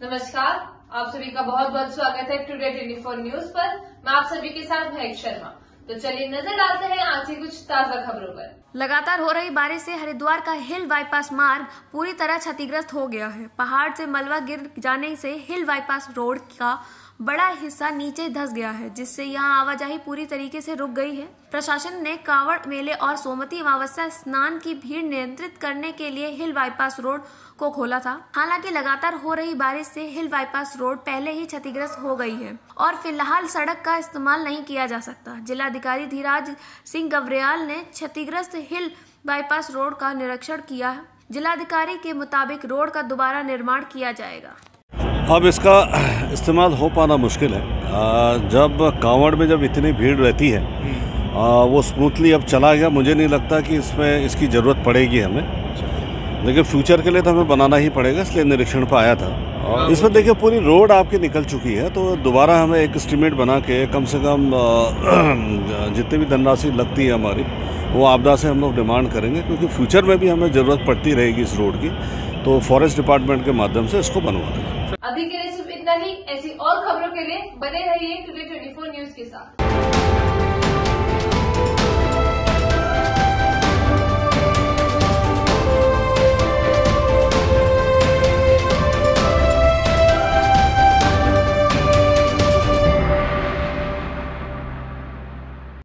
नमस्कार, आप सभी का बहुत बहुत स्वागत है टुडे 24 न्यूज पर। मैं आप सभी के साथ महक शर्मा। तो चलिए नजर डालते हैं आज की कुछ ताजा खबरों पर। लगातार हो रही बारिश से हरिद्वार का हिल बाईपास मार्ग पूरी तरह क्षतिग्रस्त हो गया है। पहाड़ से मलबा गिर जाने से हिल बाईपास रोड का बड़ा हिस्सा नीचे धंस गया है, जिससे यहां आवाजाही पूरी तरीके से रुक गई है। प्रशासन ने कांवड़ मेले और सोमवती अमावस्या स्नान की भीड़ नियंत्रित करने के लिए हिल बाईपास रोड को खोला था। हालांकि लगातार हो रही बारिश से हिल बाईपास रोड पहले ही क्षतिग्रस्त हो गई है और फिलहाल सड़क का इस्तेमाल नहीं किया जा सकता। जिलाधिकारी धीराज सिंह गवरियाल ने क्षतिग्रस्त हिल बाईपास रोड का निरीक्षण किया है। जिलाधिकारी के मुताबिक रोड का दोबारा निर्माण किया जाएगा। अब इसका इस्तेमाल हो पाना मुश्किल है। जब कांवड़ में जब इतनी भीड़ रहती है, वो स्मूथली अब चला गया। मुझे नहीं लगता कि इसमें इसकी ज़रूरत पड़ेगी हमें, लेकिन फ्यूचर के लिए तो हमें बनाना ही पड़ेगा, इसलिए निरीक्षण पर आया था। और इसमें देखिए पूरी रोड आपकी निकल चुकी है, तो दोबारा हमें एक एस्टीमेट बना के कम से कम जितनी भी धनराशि लगती है हमारी, वो आपदा से हम लोग डिमांड करेंगे, क्योंकि फ्यूचर में भी हमें ज़रूरत पड़ती रहेगी इस रोड की, तो फॉरेस्ट डिपार्टमेंट के माध्यम से इसको बनवा देंगे। अभी के लिए सिर्फ इतना ही। ऐसी और खबरों के लिए बने रहिए टुडे 24 न्यूज के साथ।